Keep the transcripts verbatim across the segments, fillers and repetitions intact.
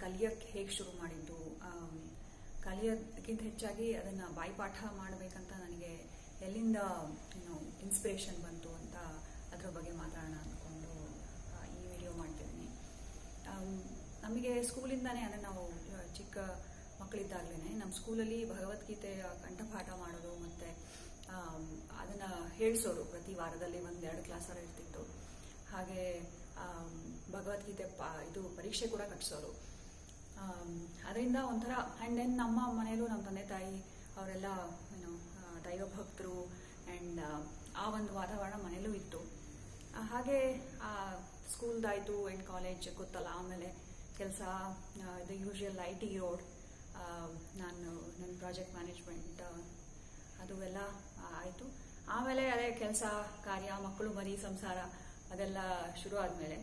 ಕಲಿಯೋಕ್ಕೆ ಹೇಗೆ ಶುರು ಮಾಡಿದ್ದು, ಕಲಿಯೋದಕ್ಕಿಂತ ಹೆಚ್ಚಾಗಿ ಅದನ್ನು ಬಾಯ್ಪಾಠ ಮಾಡಬೇಕಂತ ನನಗೆ ಎಲ್ಲಿಂದ ಏನು ಇನ್ಸ್ಪಿರೇಷನ್ ಬಂತು ಅಂತ ಅದರ ಬಗ್ಗೆ ಮಾತಾಡೋಣ ಅಂದ್ಕೊಂಡು ಈ ವಿಡಿಯೋ ಮಾಡ್ತಿದ್ದೀನಿ. ನಮಗೆ ಸ್ಕೂಲಿಂದಾನೇ ಅಂದರೆ ನಾವು ಚಿಕ್ಕ ಮಕ್ಕಳಿದ್ದಾಗಲೇ ನಮ್ಮ ಸ್ಕೂಲಲ್ಲಿ ಭಗವದ್ಗೀತೆಯ ಕಂಠಪಾಠ ಮಾಡೋದು ಮತ್ತು ಅದನ್ನು ಹೇಳಿಸೋರು. ಪ್ರತಿ ವಾರದಲ್ಲಿ ಒಂದೆರಡು ಕ್ಲಾಸರ ಇರ್ತಿತ್ತು. ಹಾಗೆ ಭಗವದ್ಗೀತೆ ಪಾ ಇದು ಪರೀಕ್ಷೆ ಕೂಡ ಕಟ್ಟಿಸೋರು. ಅದರಿಂದ ಒಂಥರ ಆ್ಯಂಡ್ ದೆನ್ ನಮ್ಮ ಮನೆಯಲ್ಲೂ ನಮ್ಮ ತಂದೆ ತಾಯಿ ಅವರೆಲ್ಲ ಏನು ದೈವ ಭಕ್ತರು ಆ್ಯಂಡ್ ಆ ಒಂದು ವಾತಾವರಣ ಮನೆಯಲ್ಲೂ ಇತ್ತು. ಹಾಗೆ ಸ್ಕೂಲ್ದಾಯಿತು ಆ್ಯಂಡ್ ಕಾಲೇಜ್ ಗೊತ್ತಲ್ಲ. ಆಮೇಲೆ ಕೆಲಸ ಇದು ಯೂಶುವಲ್ ಐ ಟಿ ರೋಡ್, ನಾನು ನನ್ನ ಪ್ರಾಜೆಕ್ಟ್ ಮ್ಯಾನೇಜ್ಮೆಂಟ್ ಅದು ಎಲ್ಲ ಆಯಿತು. ಆಮೇಲೆ ಅದೇ ಕೆಲಸ ಕಾರ್ಯ, ಮಕ್ಕಳು ಮರಿ, ಸಂಸಾರ ಅದೆಲ್ಲ ಶುರು ಆದಮೇಲೆ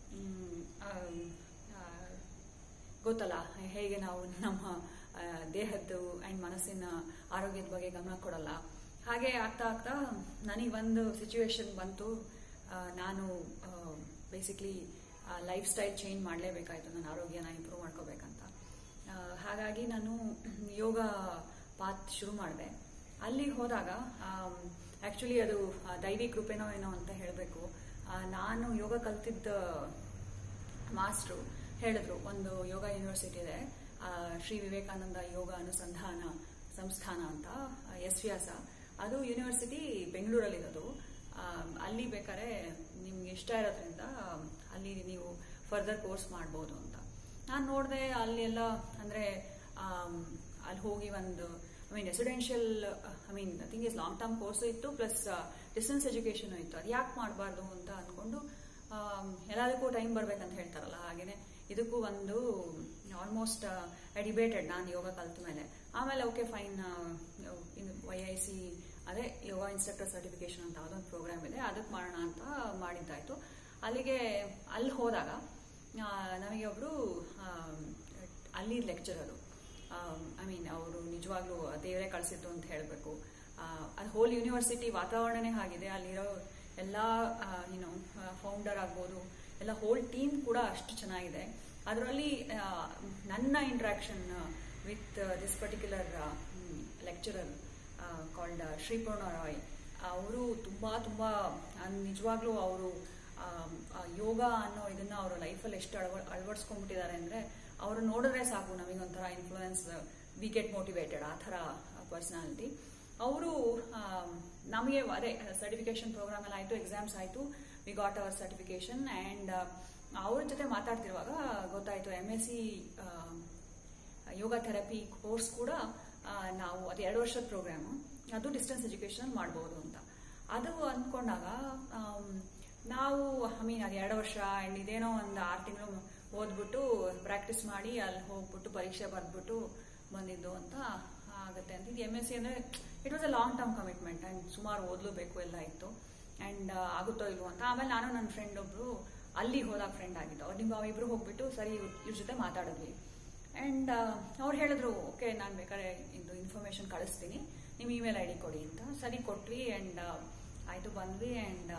ಗೊತ್ತಲ್ಲ ಹೇಗೆ ನಾವು ನಮ್ಮ ದೇಹದ್ದು ಆ್ಯಂಡ್ ಮನಸ್ಸಿನ ಆರೋಗ್ಯದ ಬಗ್ಗೆ ಗಮನ ಕೊಡಲ್ಲ. ಹಾಗೆ ಆಗ್ತಾ ಆಗ್ತಾ ನನಗೆ ಒಂದು ಸಿಚುವೇಶನ್ ಬಂತು. ನಾನು ಬೇಸಿಕ್ಲಿ ಲೈಫ್ ಸ್ಟೈಲ್ ಚೇಂಜ್ ಮಾಡಲೇಬೇಕಾಯಿತು ನನ್ನ ಆರೋಗ್ಯನ ಇಂಪ್ರೂವ್ ಮಾಡ್ಕೋಬೇಕಂತ. ಹಾಗಾಗಿ ನಾನು ಯೋಗ ಪಾತ್ ಶುರು ಮಾಡಿದೆ. ಅಲ್ಲಿ ಹೋದಾಗ ಆ್ಯಕ್ಚುಲಿ ಅದು ದೈವಿ ಕೃಪೆನೋ ಏನೋ ಅಂತ ಹೇಳಬೇಕು. ನಾನು ಯೋಗ ಕಲ್ತಿದ್ದ ಮಾಸ್ಟ್ರು ಹೇಳಿದ್ರು, ಒಂದು ಯೋಗ ಯೂನಿವರ್ಸಿಟಿ ಇದೆ, ಶ್ರೀ ವಿವೇಕಾನಂದ ಯೋಗ ಅನುಸಂಧಾನ ಸಂಸ್ಥಾನ ಅಂತ, ಎಸ್ ವ್ಯಾಸ. ಅದು ಯೂನಿವರ್ಸಿಟಿ ಬೆಂಗಳೂರಲ್ಲಿರೋದು. ಅಲ್ಲಿ ಬೇಕಾದ್ರೆ ನಿಮ್ಗೆ ಇಷ್ಟ ಇರೋದ್ರಿಂದ ಅಲ್ಲಿ ನೀವು ಫರ್ದರ್ ಕೋರ್ಸ್ ಮಾಡ್ಬೋದು ಅಂತ. ನಾನು ನೋಡಿದೆ ಅಲ್ಲಿ ಎಲ್ಲ ಅಂದರೆ ಅಲ್ಲಿ ಹೋಗಿ ಒಂದು I mean residential I mean I think is long term course ಇತ್ತು, ಪ್ಲಸ್ ಡಿಸ್ಟೆನ್ಸ್ ಎಜುಕೇಷನು ಇತ್ತು. ಅದು ಯಾಕೆ ಮಾಡಬಾರ್ದು ಅಂತ ಅಂದ್ಕೊಂಡು ಎಲ್ಲದಕ್ಕೂ ಟೈಮ್ ಬರ್ಬೇಕಂತ ಹೇಳ್ತಾರಲ್ಲ, ಹಾಗೇನೆ ಇದಕ್ಕೂ ಒಂದು ಆಲ್ಮೋಸ್ಟ್ ಐ ಡಿಬೇಟೆಡ್ ನಾನು ಯೋಗ ಕಲ್ತ ಮೇಲೆ. ಆಮೇಲೆ okay fine, why I see ಅದೇ ಯೋಗ ಇನ್ಸ್ಟ್ರಕ್ಟರ್ ಸರ್ಟಿಫಿಕೇಶನ್ ಅಂತ ಅದೊಂದು ಪ್ರೋಗ್ರಾಮ್ ಇದೆ, ಅದಕ್ಕೆ ಮಾಡೋಣ ಅಂತ ಮಾಡಿದ್ದಾಯಿತು. ಅಲ್ಲಿಗೆ ಅಲ್ಲಿ ಹೋದಾಗ ನಮಗೆ ಒಬ್ಬರು ಅಲ್ಲಿ ಲೆಕ್ಚರರು, ಐ ಮೀನ್ ಅವರು ನಿಜವಾಗ್ಲೂ ದೇವರೇ ಕಳಿಸಿತ್ತು ಅಂತ ಹೇಳಬೇಕು. ಅದು ಹೋಲ್ ಯೂನಿವರ್ಸಿಟಿ ವಾತಾವರಣನೇ ಆಗಿದೆ. ಅಲ್ಲಿರೋ ಎಲ್ಲ ಏನು ಫೌಂಡರ್ ಆಗ್ಬೋದು, ಎಲ್ಲ ಹೋಲ್ ಟೀಮ್ ಕೂಡ ಅಷ್ಟು ಚೆನ್ನಾಗಿದೆ. ಅದರಲ್ಲಿ ನನ್ನ interaction with this particular lecturer called Shripurna Roy, ಅವರು ತುಂಬ ತುಂಬ ನಿಜವಾಗ್ಲೂ ಅವರು ಯೋಗ ಅನ್ನೋ ಇದನ್ನ ಅವರ ಲೈಫಲ್ಲಿ ಎಷ್ಟು ಅಳವ ಅಳವಡಿಸ್ಕೊಂಡ್ಬಿಟ್ಟಿದ್ದಾರೆ ಅಂದರೆ ಅವರು ನೋಡಿದ್ರೆ ಸಾಕು ನಮಗೊಂಥರ ಇನ್ಫ್ಲೂಯೆನ್ಸ್, ವಿ ಗೆಟ್ ಮೋಟಿವೇಟೆಡ್ ಆ ಥರ ಪರ್ಸನಾಲಿಟಿ. ಅವರು ನಮಗೆ ಅದೇ ಸರ್ಟಿಫಿಕೇಶನ್ ಪ್ರೋಗ್ರಾಮ್ ಎಲ್ಲ ಆಯಿತು, ಎಕ್ಸಾಮ್ಸ್ ಆಯಿತು, we got our certification. And ಅವ್ರ ಜೊತೆ ಮಾತಾಡ್ತಿರುವಾಗ ಗೊತ್ತಾಯಿತು M S C yoga therapy course ಕೂಡ ನಾವು ಅದು ಎರಡು ವರ್ಷದ ಪ್ರೋಗ್ರಾಮು, ಅದು ಡಿಸ್ಟೆನ್ಸ್ ಎಜುಕೇಷನ್ ಮಾಡ್ಬೋದು ಅಂತ. ಅದು ಅಂದ್ಕೊಂಡಾಗ ನಾವು ಐ ಮೀನ್ ಅದು ಎರಡು ವರ್ಷ ಆ್ಯಂಡ್ ಇದೇನೋ ಒಂದು ಆರು ತಿಂಗಳು ಓದ್ಬಿಟ್ಟು ಪ್ರಾಕ್ಟೀಸ್ ಮಾಡಿ ಅಲ್ಲಿ ಹೋಗ್ಬಿಟ್ಟು ಪರೀಕ್ಷೆ ಬರೆದ್ಬಿಟ್ಟು ಬಂದಿದ್ದು ಅಂತ ಆಗುತ್ತೆ ಅಂತ. ಇದು ಎಮ್ ಎಸ್ ಸಿ ಅಂದರೆ it was a long term commitment and ಸುಮಾರು ಓದಲೇಬೇಕು ಎಲ್ಲ ಇತ್ತು. ಆ್ಯಂಡ್ ಆಗುತ್ತೋ ಇಲ್ವೋ ಅಂತ. ಆಮೇಲೆ ನಾನು ನನ್ನ ಫ್ರೆಂಡ್ ಒಬ್ರು ಅಲ್ಲಿ ಹೋದಾಗ ಫ್ರೆಂಡ್ ಆಗಿದ್ದು, ಅವ್ರು ನಿಮ್ಮ ಇಬ್ರು ಹೋಗ್ಬಿಟ್ಟು ಸರಿ ಇವ್ರ ಜೊತೆ ಮಾತಾಡಿದ್ವಿ. ಆ್ಯಂಡ್ ಅವ್ರು ಹೇಳಿದ್ರು, ಓಕೆ ನಾನು ಬೇಕಾದ್ರೆ ಇದು ಇನ್ಫಾರ್ಮೇಶನ್ ಕಳಿಸ್ತೀನಿ, ನಿಮ್ಮ ಇಮೇಲ್ ಐ ಡಿ ಕೊಡಿ ಅಂತ. ಸರಿ ಕೊಟ್ವಿ. ಆ್ಯಂಡ್ ಆಯಿತು, ಬಂದ್ವಿ. And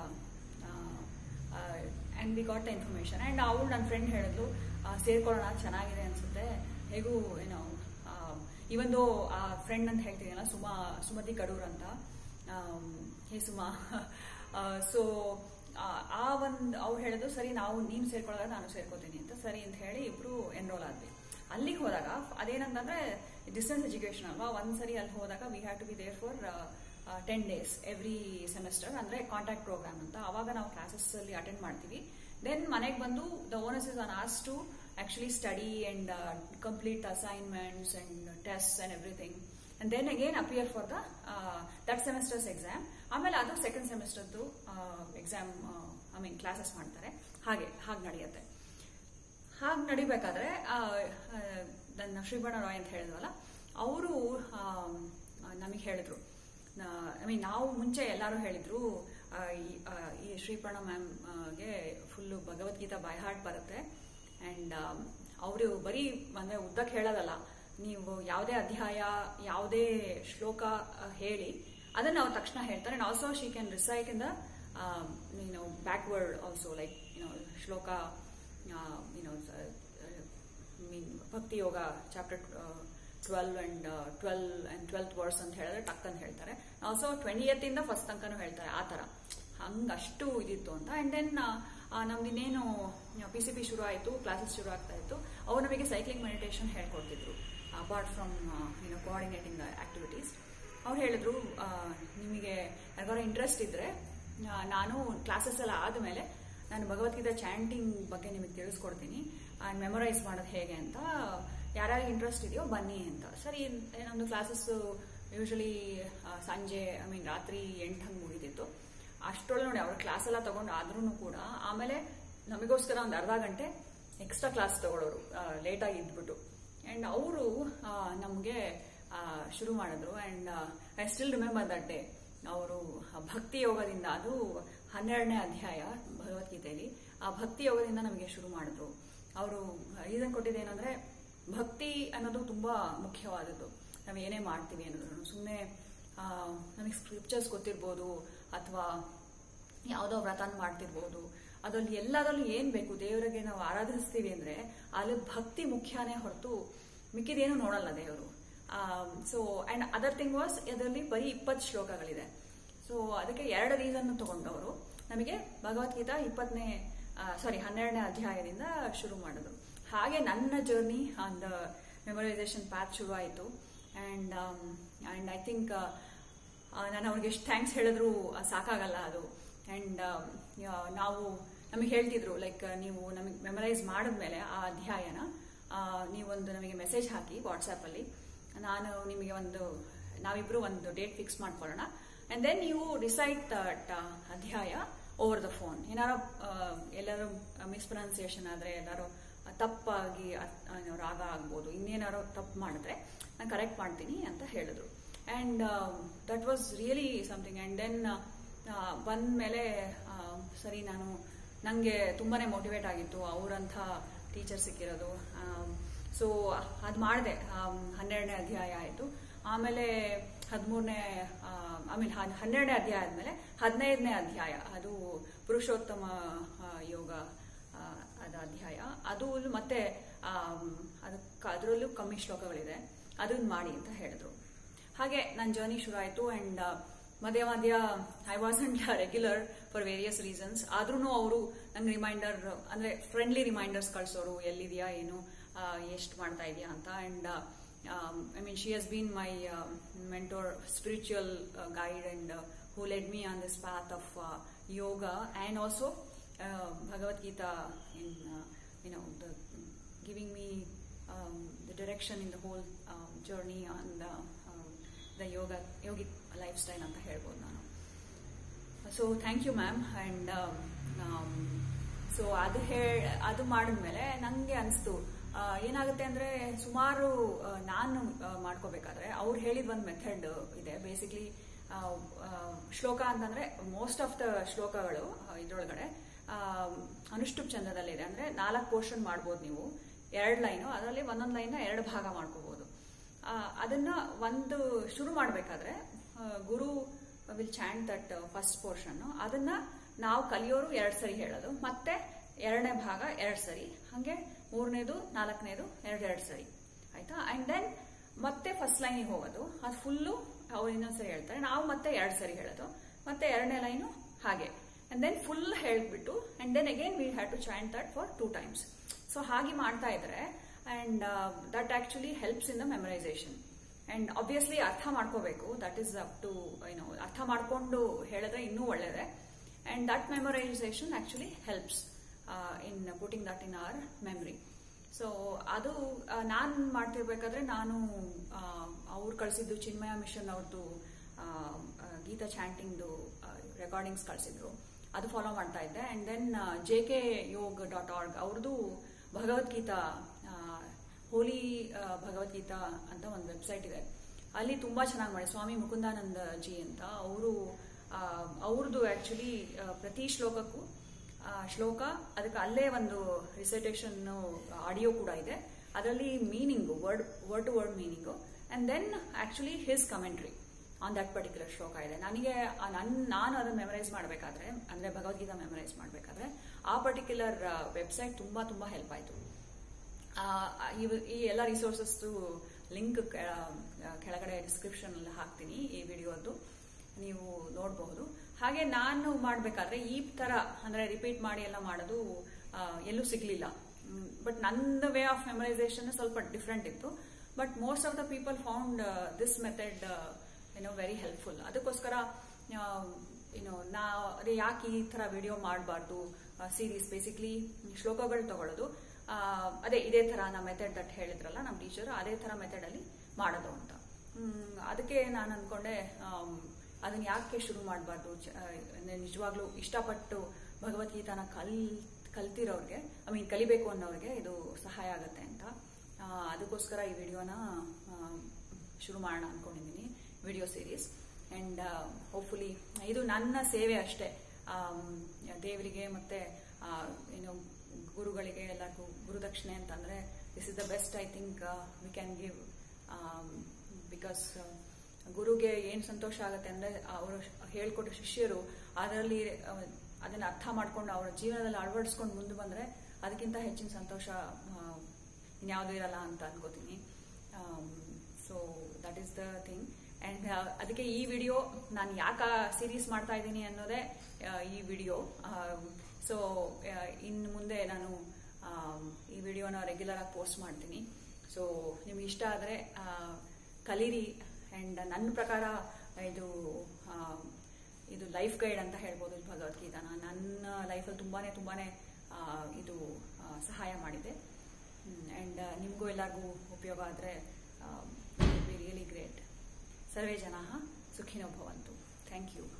and we got the information. And ಅವಳು ನನ್ನ ಫ್ರೆಂಡ್ ಹೇಳಿದ್ರು, ಸೇರ್ಕೊಳ್ಳೋಣ ಚೆನ್ನಾಗಿದೆ ಅನಿಸುತ್ತೆ, ಹೇಗೂ ಏನೋ ಇವೊಂದು ಆ ಫ್ರೆಂಡ್ ಅಂತ ಹೇಳ್ತೀನಲ್ಲ ಸುಮಾ ಸುಮತಿ ಕಡೂರ್ ಅಂತ, ಹೇ ಸುಮಾ. ಸೊ ಆ ಒಂದು ಅವ್ರು ಹೇಳಿದ್ರು, ಸರಿ ನಾವು ನೀನು ಸೇರ್ಕೊಳ್ಳೋದಾಗ ನಾನು ಸೇರ್ಕೋತೀನಿ ಅಂತ. ಸರಿ ಅಂತ ಹೇಳಿ ಇಬ್ರು ಎನ್ರೋಲ್ ಆದ್ವಿ. ಅಲ್ಲಿಗೆ ಹೋದಾಗ ಅದೇನಂತಂದ್ರೆ ಡಿಸ್ಟೆನ್ಸ್ ಎಜುಕೇಶನ್ ಅಲ್ವಾ, ಒಂದ್ಸರಿ ಅಲ್ಲಿ ಹೋದಾಗ we have to be there for ten days every semester, ಅಂದ್ರೆ ಕಾಂಟ್ಯಾಕ್ಟ್ ಪ್ರೋಗ್ರಾಮ್ ಅಂತ. ಅವಾಗ ನಾವು ಕ್ಲಾಸಸ್ ಅಲ್ಲಿ ಅಟೆಂಡ್ ಮಾಡ್ತೀವಿ. ದೆನ್ ಮನೆಗೆ ಬಂದು the onus is on us to actually study and complete assignments and test and everything. And then again appear for the that semesters exam. ಆಮೇಲೆ ಅದು ಸೆಕೆಂಡ್ ಸೆಮೆಸ್ಟರ್ದು ಎಕ್ಸಾಮ್ ಐ ಮೀನ್ ಕ್ಲಾಸಸ್ ಮಾಡ್ತಾರೆ. ಹಾಗೆ ಹಾಗೆ ನಡೆಯುತ್ತೆ. ಹಾಗೆ ನಡಿಬೇಕಾದ್ರೆ ನನ್ನ ಶ್ರೀಪೂರ್ಣ ರಾಯ್ ಅಂತ ಹೇಳಿದ್ವಲ್ಲ, ಅವರು ನಮಗೆ ಹೇಳಿದ್ರು, ಐ ಮೀನ್ ನಾವು ಮುಂಚೆ ಎಲ್ಲರೂ ಹೇಳಿದ್ರು ಈ ಶ್ರೀಪೂರ್ಣ ಮ್ಯಾಮ್ಗೆ ಫುಲ್ಲು ಭಗವದ್ಗೀತಾ ಬೈ ಹಾರ್ಟ್ ಬರುತ್ತೆ. ಆ್ಯಂಡ್ ಅವರು ಬರೀ ಅಂದರೆ ಉದ್ದಕ್ಕೆ ಹೇಳೋದಲ್ಲ, ನೀವು ಯಾವುದೇ ಅಧ್ಯಾಯ ಯಾವುದೇ ಶ್ಲೋಕ ಹೇಳಿ ಅದನ್ನು ಅವ್ರು ತಕ್ಷಣ ಹೇಳ್ತಾರೆ. And also she can recite in the you know backward also, like you know shloka you know mean bhakti yoga chapter twelve and twelve and twelfth verse ಅಂತ ಹೇಳಿದ್ರೆ ಟಕ್ ಅಂತ ಹೇಳ್ತಾರೆ. ಆಲ್ಸೋ ಟ್ವೆಂಟಿಯತ್ ಇಂದ ಫಸ್ಟ್ ತನಕನೂ ಹೇಳ್ತಾರೆ. ಆ ತರ ಹಂಗಷ್ಟು ಇದಿತ್ತು ಅಂತ. ಅಂಡ್ ದೆನ್ ನಮ್ದು ಇನ್ನೇನು ಪಿ ಸಿ ಪಿ ಶುರು ಆಯಿತು, ಕ್ಲಾಸಸ್ ಶುರು ಆಗ್ತಾ ಇತ್ತು. ಅವ್ರು ನಮಗೆ ಸೈಕ್ಲಿಂಗ್ ಮೆಡಿಟೇಷನ್ ಹೇಳ್ಕೊಡ್ತಿದ್ರು apart from you know coordinating activities. ಅವ್ರು ಹೇಳಿದ್ರು ನಿಮಗೆ ಯಾರಿಗಾರ ಇಂಟ್ರೆಸ್ಟ್ ಇದ್ರೆ ನಾನು ಕ್ಲಾಸಸ್ ಎಲ್ಲ ಆದಮೇಲೆ ನಾನು ಭಗವದ್ಗೀತಾ ಚಾಂಟಿಂಗ್ ಬಗ್ಗೆ ನಿಮಗೆ ತಿಳಿಸ್ಕೊಡ್ತೀನಿ ಆ್ಯಂಡ್ ಮೆಮೊರೈಸ್ ಮಾಡೋದು ಹೇಗೆ ಅಂತ, ಯಾರ್ಯಾರು ಇಂಟ್ರೆಸ್ಟ್ ಇದೆಯೋ ಬನ್ನಿ ಅಂತ. ಸರಿ, ನಮ್ಮದು ಕ್ಲಾಸಸ್ ಯೂಶಲಿ ಸಂಜೆ ಐ ಮೀನ್ ರಾತ್ರಿ ಎಂಟು ಹಂಗೆ ಮುಗಿದಿತ್ತು. ಅಷ್ಟೊಳಗೆ ನೋಡಿ ಅವ್ರ ಕ್ಲಾಸ್ ಎಲ್ಲ ತಗೊಂಡು ಆದ್ರೂ ಕೂಡ ಆಮೇಲೆ ನಮಗೋಸ್ಕರ ಒಂದು ಅರ್ಧ ಗಂಟೆ ಎಕ್ಸ್ಟ್ರಾ ಕ್ಲಾಸ್ ತಗೊಳ್ಳೋರು ಲೇಟಾಗಿ ಇದ್ಬಿಟ್ಟು. ಆ್ಯಂಡ್ ಅವರು ನಮಗೆ ಶುರು ಮಾಡಿದ್ರು. And I still remember that day. ಅವರು ಭಕ್ತಿ ಯೋಗದಿಂದ, ಅದು ಹನ್ನೆರಡನೇ ಅಧ್ಯಾಯ ಭಗವದ್ಗೀತೆಯಲ್ಲಿ, ಆ ಭಕ್ತಿ ಯೋಗದಿಂದ ನಮಗೆ ಶುರು ಮಾಡಿದ್ರು. ಅವರು ರೀಸನ್ ಕೊಟ್ಟಿದ್ದೇನೆಂದ್ರೆ ಭಕ್ತಿ ಅನ್ನೋದು ತುಂಬಾ ಮುಖ್ಯವಾದದ್ದು. ನಾವು ಏನೇ ಮಾಡ್ತೀವಿ ಅನ್ನೋದು ಸುಮ್ಮನೆ ನಮಗೆ ಸ್ಕ್ರಿಪ್ಚರ್ಸ್ ಗೊತ್ತಿರ್ಬೋದು ಅಥವಾ ಯಾವುದೋ ವ್ರತನ ಮಾಡ್ತಿರ್ಬೋದು, ಅದರಲ್ಲಿ ಎಲ್ಲದರಲ್ಲೂ ಏನ್ ಬೇಕು, ದೇವರಿಗೆ ನಾವು ಆರಾಧಿಸ್ತೀವಿ ಅಂದ್ರೆ ಅಲ್ಲಿ ಭಕ್ತಿ ಮುಖ್ಯನೇ ಹೊರತು ಮಿಕ್ಕಿದೇನು ನೋಡಲ್ಲ ದೇವರು. So and other thing was ಅದರಲ್ಲಿ ಬರೀ ಇಪ್ಪತ್ತು ಶ್ಲೋಕಗಳಿದೆ. ಸೊ ಅದಕ್ಕೆ ಎರಡು ರೀಸನ್ ತಗೊಂಡವರು ನಮಗೆ ಭಗವದ್ಗೀತಾ ಇಪ್ಪತ್ತನೇ ಸಾರಿ ಹನ್ನೆರಡನೇ ಅಧ್ಯಾಯದಿಂದ ಶುರು ಮಾಡಿದ್ರು. ಹಾಗೆ ನನ್ನ journey on the memorisation path ಶುರು ಆಯಿತು. ಅಂಡ್ ಅಂಡ್ ಐ ಥಿಂಕ್ ನಾನು ಅವ್ರಿಗೆ ಎಷ್ಟು ಥ್ಯಾಂಕ್ಸ್ ಹೇಳಿದ್ರು ಸಾಕಾಗಲ್ಲ ಅದು. ಅಂಡ್ ನಾವು ನಮಗೆ ಹೇಳ್ತಿದ್ರು ಲೈಕ್ ನೀವು ನಮಗೆ ಮೆಮರೈಸ್ ಮಾಡಿದ್ಮೇಲೆ ಆ ಅಧ್ಯಾಯನ ನೀವೊಂದು ನಮಗೆ ಮೆಸೇಜ್ ಹಾಕಿ ವಾಟ್ಸ್ಆ್ಯಪಲ್ಲಿ, ನಾನು ನಿಮಗೆ ಒಂದು ನಾವಿಬ್ರು ಒಂದು ಡೇಟ್ ಫಿಕ್ಸ್ ಮಾಡ್ಕೊಳ್ಳೋಣ ಅಂಡ್ ದೆನ್ ನೀವು decide that adhyaya over the phone. ಏನಾರು ಎಲ್ಲರೂ ಮಿಸ್ಪ್ರೊನೌನ್ಸಿಯೇಷನ್ ಆದರೆ, ಎಲ್ಲರೂ ತಪ್ಪಾಗಿ ರಾಗ ಆಗ್ಬೋದು, ಇನ್ನೇನಾರು ತಪ್ಪು ಮಾಡಿದ್ರೆ ನಾನು ಕರೆಕ್ಟ್ ಮಾಡ್ತೀನಿ ಅಂತ ಹೇಳಿದ್ರು. And that was really something. And then ಬಂದಮೇಲೆ ಸರಿ, ನಾನು ನನಗೆ ತುಂಬಾನೇ ಮೋಟಿವೇಟ್ ಆಗಿತ್ತು ಅವರಂಥ ಟೀಚರ್ ಸಿಕ್ಕಿರೋದು. ಸೊ ಅದು ಮಾಡಿದೆ. ಹನ್ನೆರಡನೇ ಅಧ್ಯಾಯ ಆಯಿತು. ಆಮೇಲೆ ಹದಿಮೂರನೇ ಆಮೇಲೆ ಹನ್ನೆರಡನೇ ಅಧ್ಯಾಯ ಆದಮೇಲೆ ಹದಿನೈದನೇ ಅಧ್ಯಾಯ, ಅದು ಪುರುಷೋತ್ತಮ ಯೋಗ ಅದ ಅಧ್ಯಾಯ. ಅದು ಮತ್ತೆ ಅದಕ್ಕೆ ಅದರಲ್ಲೂ ಕಮ್ಮಿ ಶ್ಲೋಕಗಳಿದೆ, ಅದನ್ನ ಮಾಡಿ ಅಂತ ಹೇಳಿದ್ರು. ಹಾಗೆ ನನ್ನ ಜರ್ನಿ ಶುರು ಆಯಿತು. ಆ್ಯಂಡ್ ಮಧ್ಯ ಮಧ್ಯ I wasn't regular for various reasons. ಆದ್ರೂ ಅವರು ನಂಗೆ ರಿಮೈಂಡರ್ ಅಂದರೆ ಫ್ರೆಂಡ್ಲಿ ರಿಮೈಂಡರ್ಸ್ ಕಳಿಸೋರು, ಎಲ್ಲಿದೆಯಾ ಏನು, ಎಷ್ಟು ಮಾಡ್ತಾ ಇದೆಯಾ ಅಂತ. And I mean she has been my mentor, spiritual guide, and who led me on this path of yoga and also Bhagavad-gita in uh, you know the giving me um, the direction in the whole um, journey on the uh, the yoga yogic lifestyle anta helbodu nanu. So thank you ma'am. And um, um, so adu adu madidmele nange ಅನಿಸ್ತು ಏನಾಗುತ್ತೆ ಅಂದ್ರೆ ಸುಮಾರು ನಾನು ಮಾಡ್ಕೋಬೇಕಾದ್ರೆ ಅವ್ರು ಹೇಳಿದ ಒಂದು method ಇದೆ. Basically ಶ್ಲೋಕ ಅಂತಂದ್ರೆ ಮೋಸ್ಟ್ ಆಫ್ ದ ಶ್ಲೋಕಗಳು ಇದ್ರೊಳಗಡೆ ಅನುಷ್ಠುಪ್ ಚಂದದಲ್ಲಿದೆ. ಅಂದ್ರೆ ನಾಲ್ಕು ಪೋರ್ಷನ್ ಮಾಡ್ಬೋದು ನೀವು, ಎರಡು ಲೈನು, ಅದರಲ್ಲಿ ಒಂದೊಂದು ಲೈನ್ ಎರಡು ಭಾಗ ಮಾಡ್ಕೋಬಹುದು. ಅದನ್ನ ಒಂದು ಶುರು ಮಾಡಬೇಕಾದ್ರೆ guru will chant that first portion, ಅದನ್ನ ನಾವು ಕಲಿಯೋರು ಎರಡು ಸರಿ ಹೇಳೋದು, ಮತ್ತೆ ಎರಡನೇ ಭಾಗ ಎರಡು ಸರಿ, ಹಾಗೆ ಮೂರನೇದು ನಾಲ್ಕನೇದು ಎರಡು ಎರಡು ಸರಿ, ಆಯ್ತಾ. ಅಂಡ್ ದೆನ್ ಮತ್ತೆ ಫಸ್ಟ್ ಲೈನಿಗೆ ಹೋಗೋದು, ಅದು ಫುಲ್ಲು ಅವ್ರು ಇನ್ನೊಂದ್ಸರಿ ಹೇಳ್ತಾರೆ, ನಾವು ಮತ್ತೆ ಎರಡು ಸರಿ ಹೇಳೋದು, ಮತ್ತೆ ಎರಡನೇ ಲೈನು ಹಾಗೆ. And then full ಹೇಳ್ಬಿಟ್ಟು and then again we had to chant that for two times. So ಹಾಗೆ ಮಾಡ್ತಾ ಇದ್ರೆ and uh, that actually helps in the memorization. And obviously ಅರ್ಥ ಮಾಡ್ಕೋಬೇಕು, that is up to you know ಅರ್ಥ ಮಾಡ್ಕೊಂಡು ಹೇಳಿದ್ರೆ ಇನ್ನೂ ಒಳ್ಳೆಯದೇ. And that memorization actually helps uh, in putting that in our memory. So ಅದು ನಾನು ಮಾಡ್ತಿರ್ಬೇಕಾದ್ರೆ ನಾನು ಅವ್ರು ಕಳಿಸಿದ್ದು ಚಿನ್ಮಯ ಮಿಷನ್ ಅವ್ರದ್ದು ಗೀತಾ ಚಾಂಟಿಂಗ್ದು ರೆಕಾರ್ಡಿಂಗ್ಸ್ ಕಳಿಸಿದ್ರು, ಅದು ಫಾಲೋ ಮಾಡ್ತಾ ಇದ್ದೆ. And then J K Yog dot org ಅವ್ರದ್ದು ಭಗವದ್ಗೀತಾ ಹೋಲಿ ಭಗವದ್ಗೀತಾ ಅಂತ ಒಂದು ವೆಬ್ಸೈಟ್ ಇದೆ, ಅಲ್ಲಿ ತುಂಬಾ ಚೆನ್ನಾಗಿ ಮಾಡಿ ಸ್ವಾಮಿ ಮುಕುಂದಾನಂದ ಜಿ ಅಂತ ಅವರು ಅವ್ರದ್ದು ಆಕ್ಚುಲಿ ಪ್ರತಿ ಶ್ಲೋಕಕ್ಕೂ ಶ್ಲೋಕ ಅದಕ್ಕೆ ಅಲ್ಲೇ ಒಂದು ರಿಸೈಟೇಷನ್ ಆಡಿಯೋ ಕೂಡ ಇದೆ, ಅದರಲ್ಲಿ meaning word word to word meaning and then actually his commentary on that particular shloka ಇದೆ. ನನಗೆ ನನ್ ನಾನು ಅದನ್ನ ಮೆಮರೈಸ್ ಮಾಡಬೇಕಾದ್ರೆ ಅಂದ್ರೆ ಭಗವದ್ಗೀತಾ ಮೆಮರೈಸ್ ಮಾಡಬೇಕಾದ್ರೆ ಆ ಪರ್ಟಿಕ್ಯುಲರ್ ವೆಬ್ಸೈಟ್ ತುಂಬಾ ತುಂಬಾ ಹೆಲ್ಪ್ ಆಯ್ತು. ಈ ಎಲ್ಲ ರಿಸೋರ್ಸಸ್ ಲಿಂಕ್ ಕೆಳಗಡೆ ಡಿಸ್ಕ್ರಿಪ್ಷನ್ ಅಲ್ಲಿ ಹಾಕ್ತೀನಿ ಈ ವಿಡಿಯೋದ್ದು, ನೀವು ನೋಡಬಹುದು. ಹಾಗೆ ನಾನು ಮಾಡಬೇಕಾದ್ರೆ ಈ ತರ ಅಂದ್ರೆ ರಿಪೀಟ್ ಮಾಡಿ ಎಲ್ಲ ಮಾಡೋದು ಎಲ್ಲೂ ಸಿಗ್ಲಿಲ್ಲ. ಬಟ್ ನನ್ನ ವೇ ಆಫ್ ಮೆಮರೈಸೇಷನ್ ಸ್ವಲ್ಪ ಡಿಫ್ರೆಂಟ್ ಇತ್ತು. But most of the people found this method ಏನೋ ವೆರಿ ಹೆಲ್ಪ್ಫುಲ್. ಅದಕ್ಕೋಸ್ಕರ ಏನೋ ನಾ ಅದೇ ಯಾಕೆ ಈ ತರ ವಿಡಿಯೋ ಮಾಡಬಾರ್ದು, ಸೀರೀಸ್ ಬೇಸಿಕ್ಲಿ ಶ್ಲೋಕಗಳು ತಗೊಳ್ಳೋದು, ಅದೇ ಇದೇ ತರ ನಮ್ಮ ಮೆಥಡ್ ದಟ್ ಹೇಳಿದ್ರಲ್ಲ ನಮ್ಮ ಟೀಚರ್, ಅದೇ ತರ ಮೆಥಡ್ ಅಲ್ಲಿ ಮಾಡೋದು ಅಂತ. ಅದಕ್ಕೆ ನಾನು ಅನ್ಕೊಂಡೆ ಅದನ್ನ ಯಾಕೆ ಶುರು ಮಾಡಬಾರ್ದು, ನಿಜವಾಗ್ಲೂ ಇಷ್ಟಪಟ್ಟು ಭಗವದ್ಗೀತಾನ ಕಲ್ ಕಲ್ತಿರೋರ್ಗೆ ಐ ಮೀನ್ ಕಲಿಬೇಕು ಅನ್ನೋರಿಗೆ ಇದು ಸಹಾಯ ಆಗುತ್ತೆ ಅಂತ. ಅದಕ್ಕೋಸ್ಕರ ಈ ವಿಡಿಯೋನ ಶುರು ಮಾಡೋಣ ಅನ್ಕೊಂಡಿದ್ದೀನಿ, ವಿಡಿಯೋ ಸೀರೀಸ್. ಅಂಡ್ ಹೋಪ್ಫುಲಿ ಇದು ನನ್ನ ಸೇವೆ ಅಷ್ಟೇ, ದೇವರಿಗೆ ಮತ್ತೆ ಏನು ಗುರುಗಳಿಗೆ ಎಲ್ಲರಿಗೂ ಗುರುದಕ್ಷಿಣೆ ಅಂತಂದ್ರೆ this is the best I think we can give. Because ಗುರುಗೆ ಏನ್ ಸಂತೋಷ ಆಗುತ್ತೆ ಅಂದ್ರೆ ಅವರು ಹೇಳ್ಕೊಟ್ಟ ಶಿಷ್ಯರು ಅದರಲ್ಲಿ ಅದನ್ನ ಅರ್ಥ ಮಾಡ್ಕೊಂಡು ಅವರ ಜೀವನದಲ್ಲಿ ಅಳವಡಿಸ್ಕೊಂಡು ಮುಂದೆ ಬಂದ್ರೆ ಅದಕ್ಕಿಂತ ಹೆಚ್ಚಿನ ಸಂತೋಷ ಇನ್ಯಾವುದೂ ಇರಲ್ಲ ಅಂತ ಅನ್ಕೋತೀನಿ. So that is the thing. And ಅದಕ್ಕೆ ಈ ವಿಡಿಯೋ ನಾನು ಯಾಕೆ ಸೀರೀಸ್ ಮಾಡ್ತಾ ಇದ್ದೀನಿ ಅನ್ನೋದೇ ಈ ವಿಡಿಯೋ. ಸೊ ಇನ್ನು ಮುಂದೆ ನಾನು ಈ ವಿಡಿಯೋನ ರೆಗ್ಯುಲರ್ ಆಗಿ ಪೋಸ್ಟ್ ಮಾಡ್ತೀನಿ. ಸೊ ನಿಮ್ಗೆ ಇಷ್ಟ ಆದರೆ ಕಲೀರಿ. ಅಂಡ್ ನನ್ನ ಪ್ರಕಾರ ಇದು ಇದು ಲೈಫ್ ಗೈಡ್ ಅಂತ ಹೇಳ್ಬೋದು ಭಗವದ್ಗೀತಾನ. ನನ್ನ ಲೈಫಲ್ಲಿ ತುಂಬಾನೇ ತುಂಬಾನೇ ಇದು ಸಹಾಯ ಮಾಡಿದೆ. ಅಂಡ್ ನಿಮಗೂ ಎಲ್ಲರಿಗೂ ಉಪಯೋಗ ಆದರೆ ರಿಯಲಿ ಗ್ರೇಟ್. ಸರ್ವೇ ಜನಾಃ ಸುಖಿನೋ ಭವಂತು. Thank you.